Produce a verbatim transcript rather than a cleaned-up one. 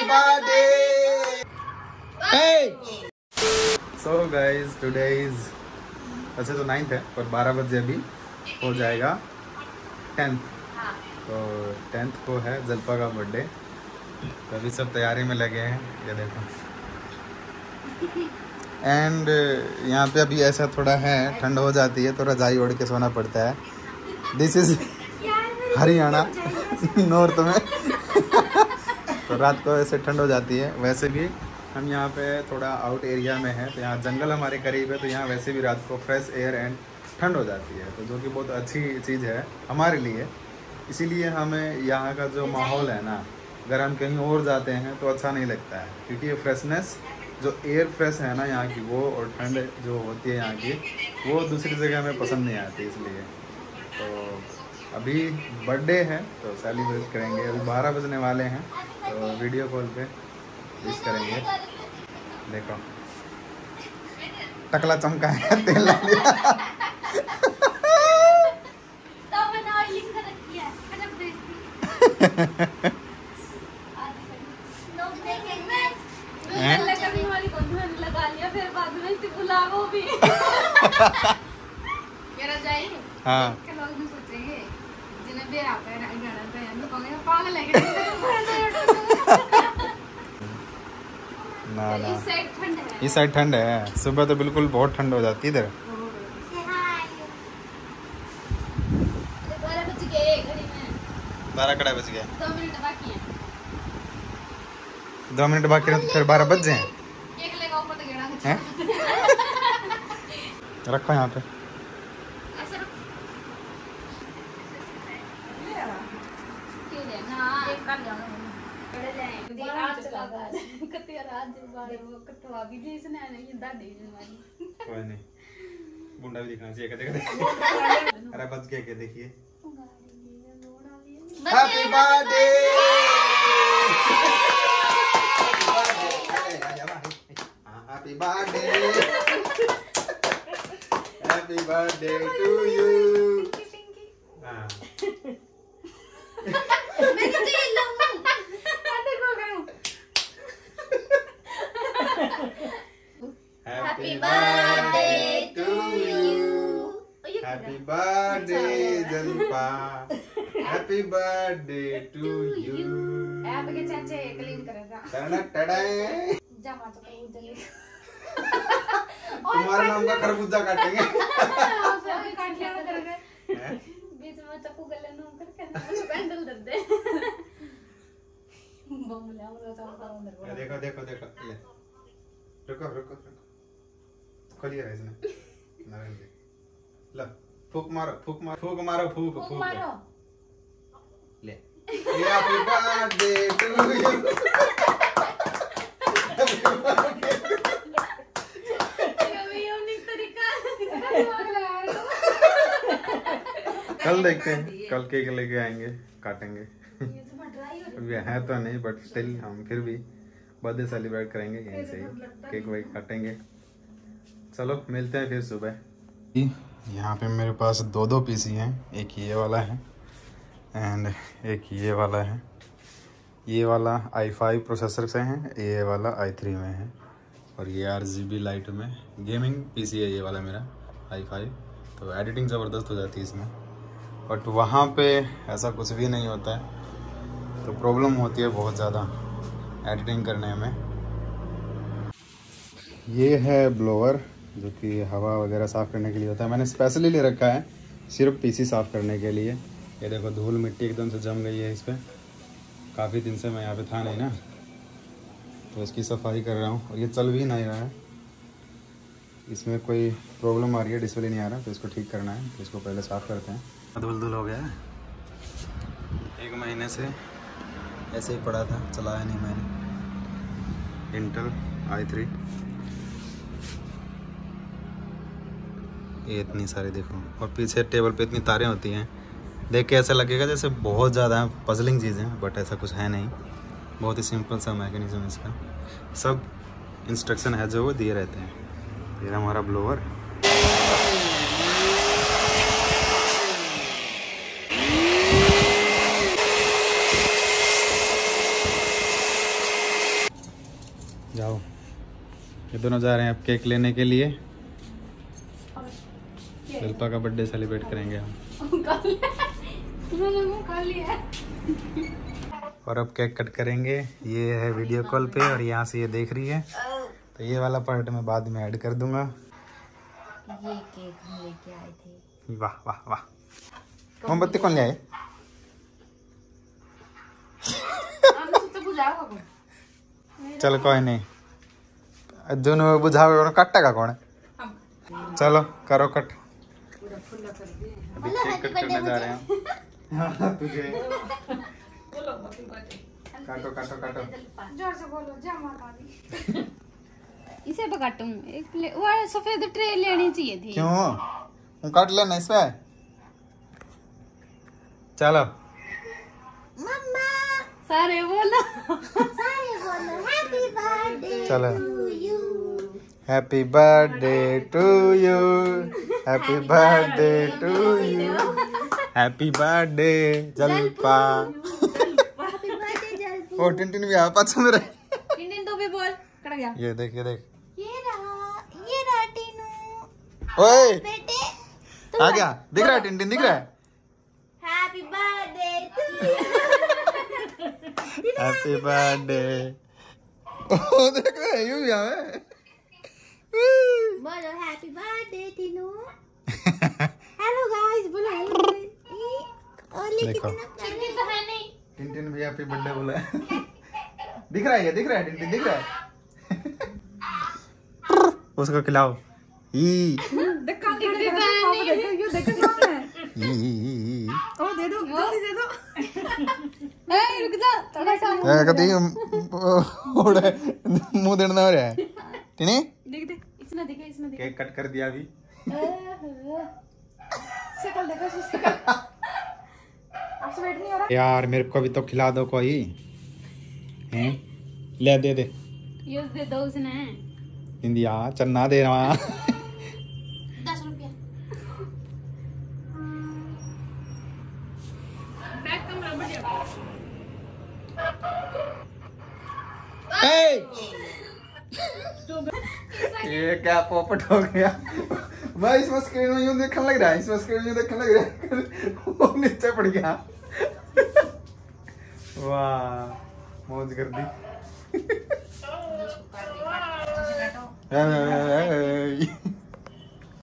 Birthday. So guys today is वैसे तो ninth है पर बारह बजे अभी हो जाएगा टेंथ। तो टेंथ को है जल्पा का बर्थडे। तो अभी सब तैयारी में लगे हैं, ये देखो। एंड यहाँ पे अभी ऐसा थोड़ा है, ठंड हो जाती है तो रजाई ओढ़ के सोना पड़ता है। दिस इज हरियाणा नॉर्थ में। तो रात को ऐसे ठंड हो जाती है। वैसे भी हम यहाँ पे थोड़ा आउट एरिया में है, तो यहाँ जंगल हमारे करीब है, तो यहाँ वैसे भी रात को फ्रेश एयर एंड ठंड हो जाती है, तो जो कि बहुत अच्छी चीज़ है हमारे लिए। इसीलिए हमें यहाँ का जो माहौल है ना, अगर हम कहीं और जाते हैं तो अच्छा नहीं लगता है, क्योंकि ये फ्रेशनेस जो एयर फ्रेश है ना यहाँ की, वो और ठंड जो होती है यहाँ की, वो दूसरी जगह में पसंद नहीं आती। इसलिए तो अभी बर्थडे है तो सेलिब्रेट करेंगे। अभी बारह बजने वाले हैं, तो वीडियो कॉल पे विश करेंगे। देखो टकला चमका है, तेल लग गया। हाँ ना ना इस साइड ठंड है, सुबह तो बिल्कुल बहुत ठंड हो जाती है इधर। बारह कड़ा बज गया, दो मिनट बाकी है। दो मिनट बाकी है तो फिर बारह बज जाए। रखो यहाँ पे। कोई नहीं, बुंडा भी दिखना चाहिए। अरे बच गया क्या, देखिए। Happy birthday, happy birthday, happy birthday to you. Happy birthday to you. Happy birthday Jalpa. Happy birthday to you. आप के चाचे क्लीन करेगा। टड़ा टड़ा। जमा तो जल्दी। तुम्हारे नाम का खरबूजा काटेंगे। आप काट लिया करेंगे। बीच में चाकू गले में करके कैंडल दे दे। बम ले आओ तो अंदर। देखो देखो देखो ले। रुको रुको रुको। खोलिए है इसने। नारंगी। लो फूक मारो फूक मारो फूक मारो फूक फूक मारो। ले। Happy birthday to you. कल देखते हैं, कल केक लेके आएंगे, काटेंगे। अभी है तो नहीं, बट स्टिल हम फिर भी बर्थडे सेलिब्रेट करेंगे यहीं से ही, केक वेक काटेंगे। चलो मिलते हैं फिर सुबह। यहाँ पे मेरे पास दो दो पीसी हैं, एक ये वाला है एंड एक ये वाला है। ये वाला आई फाइव प्रोसेसर से है, ये वाला आई थ्री में है, और ये आर जी बी लाइट में गेमिंग पीसी है ये वाला मेरा आई फाइव। तो एडिटिंग ज़बरदस्त हो जाती है इसमें, बट वहाँ पे ऐसा कुछ भी नहीं होता है, तो प्रॉब्लम होती है बहुत ज़्यादा एडिटिंग करने में। ये है ब्लोअर जो कि हवा वगैरह साफ़ करने के लिए होता है। मैंने स्पेशली ले रखा है सिर्फ पीसी साफ़ करने के लिए। ये देखो धूल मिट्टी एकदम से जम गई है इस पर। काफ़ी दिन से मैं यहाँ पे था नहीं ना, तो इसकी सफाई कर रहा हूँ। और ये चल भी नहीं रहा है, इसमें कोई प्रॉब्लम आ रही है, डिस्प्ले नहीं आ रहा, तो इसको ठीक करना है। तो इसको पहले साफ़ करते हैं। धुल धुल हो गया है, एक महीने से ऐसे ही पड़ा था, चलाया नहीं मैंने। इंटेल आई थ्री, ये इतनी सारी देखो, और पीछे टेबल पे इतनी तारें होती हैं, देख के ऐसा लगेगा जैसे बहुत ज़्यादा पजलिंग चीज़ें, बट ऐसा कुछ है नहीं। बहुत ही सिंपल सा मैकेनिज्म इसका, सब इंस्ट्रक्शन है जो वो दिए रहते हैं। ये हमारा ब्लोअर। जाओ, ये दोनों जा रहे हैं अब केक लेने के लिए। शिल्पा का बर्थडे सेलिब्रेट करेंगे हम। और अब केक कट करेंगे। ये है वीडियो कॉल पे और यहाँ से ये देख रही है, तो ये वाला पार्ट मैं बाद में ऐड कर दूंगा। ये केक हम लेके आए थे। वाह वाह वाह। मोमबत्ती कौन ले आए? चलो कोई नहीं, जो बुझावे कटेगा कौन? चलो करो कट। अभी केक कट करने जा रहे हैं। तुझे काटो काटो काटो। जोर से बोलो, जय माता दी। इसे काटूं, एक प्ले वो सफेद ट्रे लेनी चाहिए थी। क्यों? काट लेना इसमें। चलो मम्मा सारे बोलो, सारे बोलो हैप्पी बर्थडे चलो। To you, happy birthday to you, happy birthday to you, happy birthday Jalpa. Happy birthday Jalpu. ओ टिनटिन भी आ पास मेरे। टिनटिन तो भी बोल, कट गया। ये देख ये देख, ये रहा, ये रहा टिनू। ओए बेटे आ गया, दिख रहा है टिनटिन, दिख रहा है। Happy birthday to you. Happy birthday. ओ देख रहा है, यूं भी आवे। बोलो happy birthday Tinu. Hello guys बोलो हेलो। ओली देखो। कितना चिकन तो है नहीं। टिनटिन भी हैप्पी बर्थडे बोला है। दिख रहा है, ये दिख रहा है टिनटिन, दिख रहा है। उसको खिलाओ। ई देखो देखो देखो ये देखो कौन है। ई ओ दे दो, जल्दी दे दो। ए रुक जा थोड़ा सा। ए कदी ओड़े मुंह देना हो रहा है। टिनी देख दे, इसने देखा, इसने देखा। केक कट कर दिया अभी। शक्ल देखो, शक्ल। आपसे वेट नहीं हो रहा यार मेरे को भी तो खिला दो कोई। हैं ले दे दे। ये दे दो उसने। इंदिया चन्ना दे रहा। दस रुपया। बैग कमरा बढ़िया। ये क्या पोपट हो गया भाई। इसमें स्क्रीन में यूं देखने लग रहा है, इसमें स्क्रीन में देखने लग रहा है। वो नीचे पड़ गया। वाह मौज कर दी।